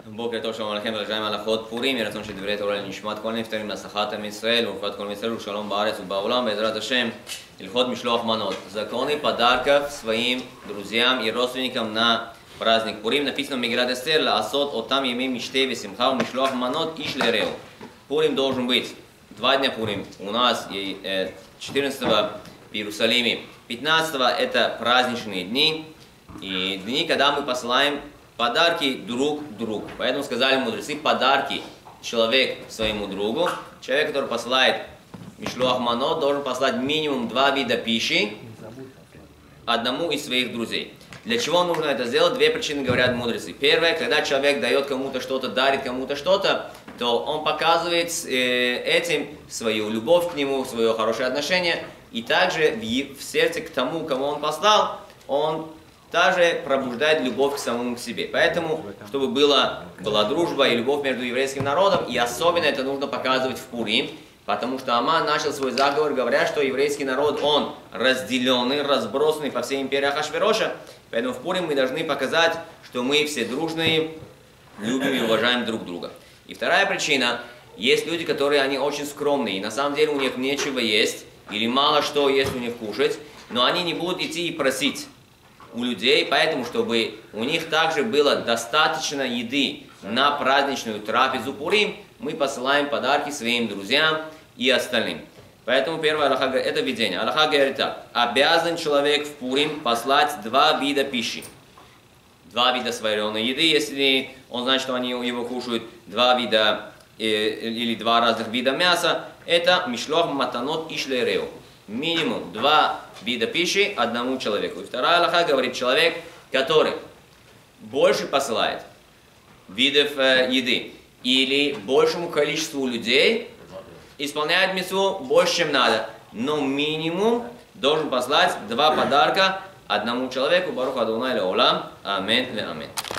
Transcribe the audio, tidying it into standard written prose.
בוקר טוב, שלום עליכם ולג'אים הלכות פורים, יהי רצון שדברי תורה לנשמת כל הנפטרים, להצלחת עם ישראל ורפואת כל עם ישראל ושלום בארץ ובעולם, בעזרת Ашем, Ильхот Мишлох Манот. Законы подарков своим друзьям и родственникам на праздник Пурим. Написано в Мегилат Эстер: «Асот отам ямей миште весимха у Мишлох Манот иш лереу». Пурим должен быть 2 дня Пурим. У нас 14-го в Иерусалиме, 15-го это праздничные дни, и дни, когда мы посылаем подарки друг другу. Поэтому сказали мудрецы, подарки человек своему другу. Человек, который посылает Мишлох Манот, должен послать минимум 2 вида пищи одному из своих друзей. Для чего нужно это сделать? 2 причины говорят мудрецы. Первое, когда человек дает кому-то что-то, дарит кому-то что-то, то он показывает этим свою любовь к нему, свое хорошее отношение. И также в сердце к тому, кому он послал, он также пробуждает любовь к самому себе. Поэтому, чтобы была дружба и любовь между еврейским народом, и особенно это нужно показывать в Пурим, потому что Аман начал свой заговор, говоря, что еврейский народ, он разделенный, разбросанный по всей империи Ахашвероша. Поэтому в Пурим мы должны показать, что мы все дружные, любим и уважаем друг друга. И вторая причина, есть люди, которые они очень скромные, и на самом деле у них нечего есть, или мало что есть у них кушать, но они не будут идти и просить у людей, поэтому, чтобы у них также было достаточно еды на праздничную трапезу Пурим, мы посылаем подарки своим друзьям и остальным. Поэтому первое алаха – это видение. Алаха говорит так: обязан человек в Пурим послать 2 вида пищи. 2 вида сваренной еды, если он знает, что они его кушают, 2 вида или 2 разных вида мяса. Это Мишлох Матанот иш лереу. Минимум 2 вида пищи одному человеку. И вторая алаха говорит: человек, который больше посылает видов еды или большему количеству людей, исполняет мицву больше, чем надо, но минимум должен послать 2 подарка одному человеку. Барух Адонай леолам. Амин ле амин.